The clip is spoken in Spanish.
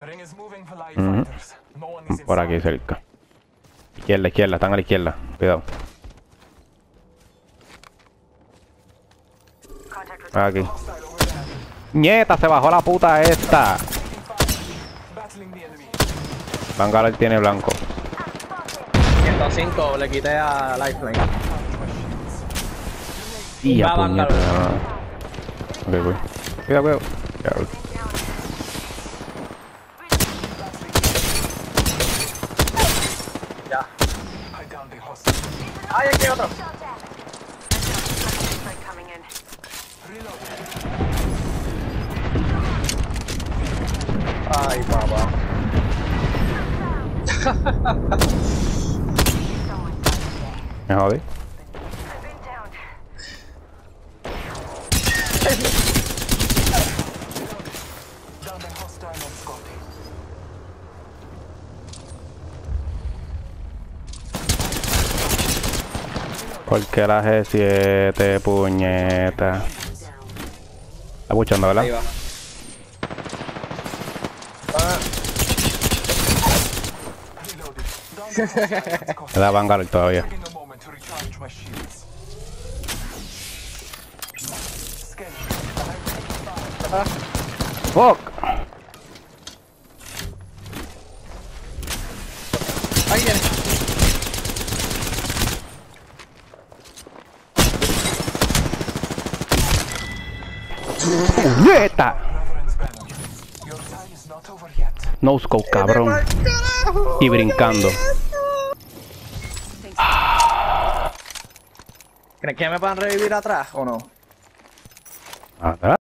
Por aquí cerca. Izquierda, izquierda, están a la izquierda. Cuidado. Aquí. ¡Nieta! Se bajó la puta esta. Bangalore tiene blanco. 105 le quité a Lifeline. Y a puñeta. Ok, voy. Cuidado, cuidado. Ya. ¡Ay, aquí hay otro! Ay, papá. Me jodí. Porque la G7, puñeta. Está escuchando, ¿verdad? Ahí va. Me da Bangalore todavía. ¡Fuck! Ahí viene. ¡Puñeta! No scope, cabrón. Y brincando. ¿Crees que me van a revivir atrás o no? Atrás.